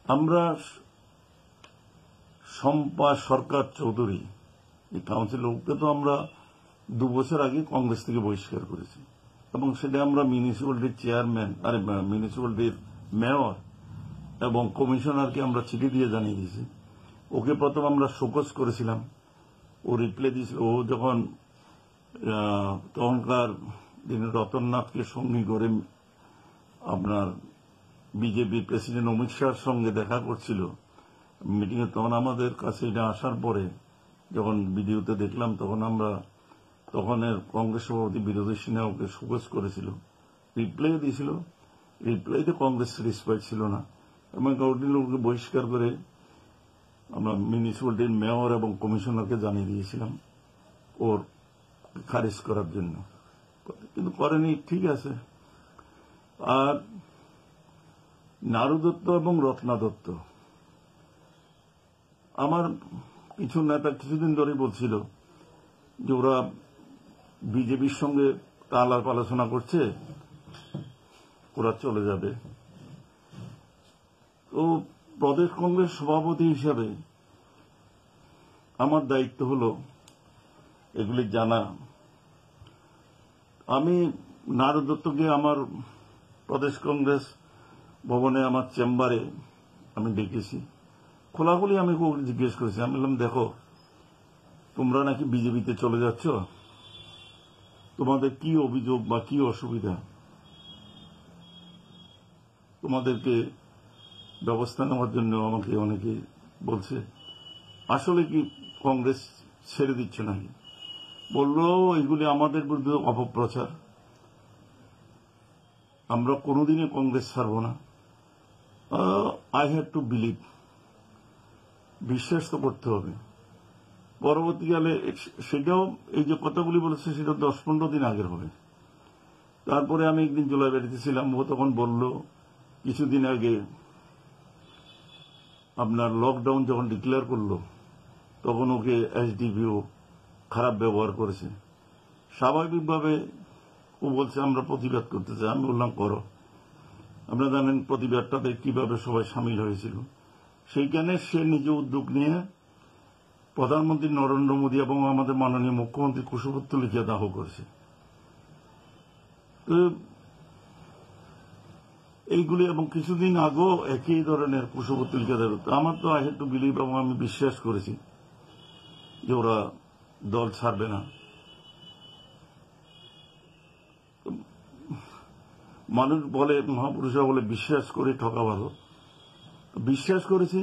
আমরা শম্পা সরকার চৌধুরী এই কাউন্সিলরকে তো আমরা 2 বছর আগে কংগ্রেস থেকে বহিষ্কার করেছি এবং সেটা আমরা মিউনিসিপ্যালিটির চেয়ারম্যান মিউনিসিপ্যালিটির মেয়র এবং কমিশনারকে আমরা চিঠি দিয়ে জানিয়ে দিয়েছি। ওকে প্রথম আমরা শোকজ করেছিলাম, ও রিপ্লাই দিয়েছিল। ও যখন তখনকার দিনে রতননাথকে সঙ্গী করে আপনার বিজেপি প্রেসিডেন্ট অমিত শাহর সঙ্গে দেখা করছিল মিটিংয়ে, তখন আমাদের কাছে এটা আসার পরে যখন ভিডিওতে দেখলাম তখনের কংগ্রেস সভাপতি বিরোধী সিনহা ওকে শোকজ করেছিল, রিপ্লাই দিয়েছিল। রিপ্লাইতে কংগ্রেস স্যাটিসফাইড ছিল না এবং ওকে বহিষ্কার করে আমরা মিউনিসিপ্যালিটির মেয়র এবং কমিশনারকে জানিয়ে দিয়েছিলাম ওর খারিজ করার জন্য, কিন্তু করেনি। ঠিক আছে। আর নারু দত্ত এবং রত্না দত্ত, আমার কিছু নেতা কিছুদিন ধরে বলছিল যে ওরা বিজেপির সঙ্গে আলাপ আলোচনা করছে, ওরা চলে যাবে। তো প্রদেশ কংগ্রেস সভাপতি হিসাবে আমার দায়িত্ব হল এগুলি জানা। আমি নারু দত্তকে আমার প্রদেশ কংগ্রেস ভবনে আমার চেম্বারে আমি ডেকেছি, খোলাখুলি আমি জিজ্ঞেস করেছি। আমি বললাম, দেখো, তোমরা নাকি বিজেপিতে চলে যাচ্ছ, তোমাদের কি অভিযোগ বা কি অসুবিধা, তোমাদেরকে ব্যবস্থা নেওয়ার জন্য আমাকে অনেকে বলছে। আসলে কি কংগ্রেস ছেড়ে দিচ্ছে নাকি? বলল, এগুলি আমাদের বিরুদ্ধে অপপ্রচার, আমরা কোনোদিনই কংগ্রেস ছাড়ব না। আই হ্যাভ টু বিলিভ, বিশ্বাস তো করতে হবে। পরবর্তীকালে সেটাও, এই যে কথাগুলি বলেছে সেটা 10-15 দিন আগের হবে। তারপরে আমি একদিন জুলাই বাড়িতে ছিলাম, ও তখন বলল কিছুদিন আগে আপনার লকডাউন যখন ডিক্লেয়ার করলো তখন ওকে এসডিপিও খারাপ ব্যবহার করেছে। স্বাভাবিকভাবে ও বলছে আমরা প্রতিবাদ করতে চাই। আমি বললাম, করো। আপনারা জানেন প্রতিবাদটাতে কিভাবে সবাই সামিল হয়েছিল। সেইখানে সে নিজে উদ্যোগ নিয়ে প্রধানমন্ত্রী নরেন্দ্র মোদী এবং আমাদের মাননীয় মুখ্যমন্ত্রী কুশপুত্তলিকা লিখে দাহ করেছে। এইগুলি এবং কিছুদিন আগেও একই ধরনের কুশপুত্তলিকা লিখে দাহ। আমার তো আই হ্যাভ টু বিলিভ এবং আমি বিশ্বাস করেছি যে ওরা দল ছাড়বে না। মানুষ বলে, মহাপুরুষরা বলে, বিশ্বাস করে ঠকা ভালো। বিশ্বাস করেছি।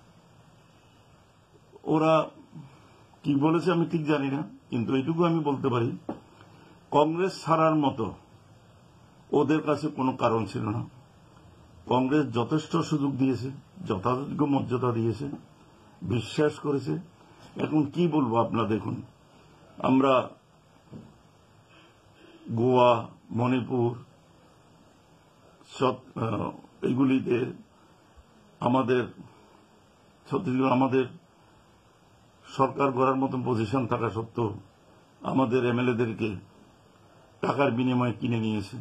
ওরা কি বলেছে আমি ঠিক জানি না, কিন্তু এইটুকু আমি বলতে পারি, কংগ্রেস ছাড়ার মতো ওদের কাছে কোনো কারণ ছিল না। কংগ্রেস যথেষ্ট সুযোগ দিয়েছে, যথাযোগ্য মর্যাদা দিয়েছে, বিশ্বাস করেছে। এখন কি বলবো আপনারা দেখুন, আমরা গোয়া, মণিপুর এগুলিতে আমাদের ছত্তিশগড় আমাদের সরকার গড়ার মতন পজিশন থাকা সত্ত্বেও আমাদের এমএলএদেরকে টাকার বিনিময়ে কিনে নিয়েছে।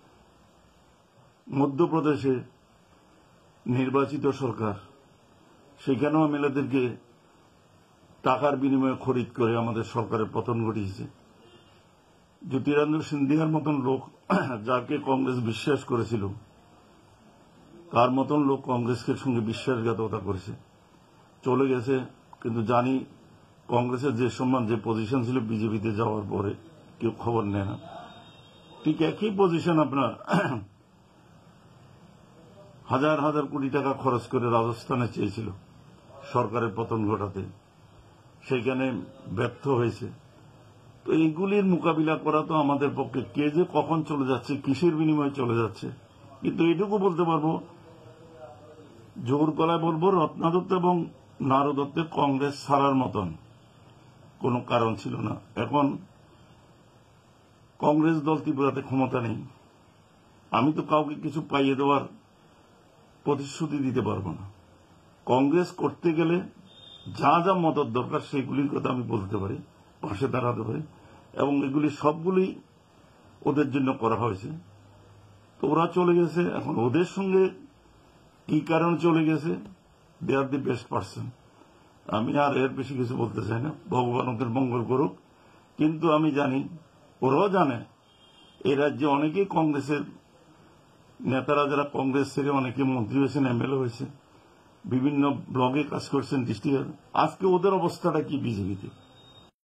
মধ্যপ্রদেশে নির্বাচিত সরকার, সেখানেও এমএলএদেরকে টাকার বিনিময়ে খরিদ করে আমাদের সরকারের পতন ঘটিয়েছে। জ্যোতিরাদিত্য সিন্ধিয়ার মতন লোক, যাকে কংগ্রেস বিশ্বাস করেছিল, তার মতন লোক কংগ্রেসকে সঙ্গে বিশ্বাসঘাতকতা করেছে, চলে গেছে। কিন্তু জানি কংগ্রেসের যে সম্মান, যে পজিশন ছিল বিজেপিতে যাওয়ার পরে কেউ খবর নেয় না। ঠিক একই পজিশন আপনার হাজার হাজার কোটি টাকা খরচ করে রাজস্থানে চেয়েছিল সরকারের পতন ঘটাতে, সেখানে ব্যর্থ হয়েছে। তো এইগুলির মোকাবিলা করা তো আমাদের পক্ষে, কে যে কখন চলে যাচ্ছে, কিসের বিনিময়ে চলে যাচ্ছে। কিন্তু এটুকু বলতে পারবো, জোর গলায় বলবো, রত্না দত্ত এবং নারু দত্তের কংগ্রেস ছাড়ার মতন কোনো কারণ ছিল না। এখন কংগ্রেস দল ত্রিপুরাতে ক্ষমতা নেই, আমি তো কাউকে কিছু পাইয়ে দেওয়ার প্রতিশ্রুতি দিতে পারবো না। কংগ্রেস করতে গেলে যা যা মদত দরকার সেগুলির কথা আমি বলতে পারি, পাশে দাঁড়াতে পারি, এবং এগুলি সবগুলি ওদের জন্য করা হয়েছে। তো ওরা চলে গেছে। এখন ওদের সঙ্গে কি কারণে চলে গেছে, দে আর দি বেস্ট পার্সন। আমি আর এর বেশি কিছু বলতে চাই না, ভগবান ওদের মঙ্গল করুক। কিন্তু আমি জানি, ওরাও জানে, এই রাজ্যে অনেকেই কংগ্রেসের নেতারা, যারা কংগ্রেস থেকে অনেকে মন্ত্রী হয়েছেন, এমএলএ হয়েছে, বিভিন্ন ব্লগে কাজ করছেন, ডিস্ট্রিক্টে, আজকে ওদের অবস্থাটা কি বিজেপিতে।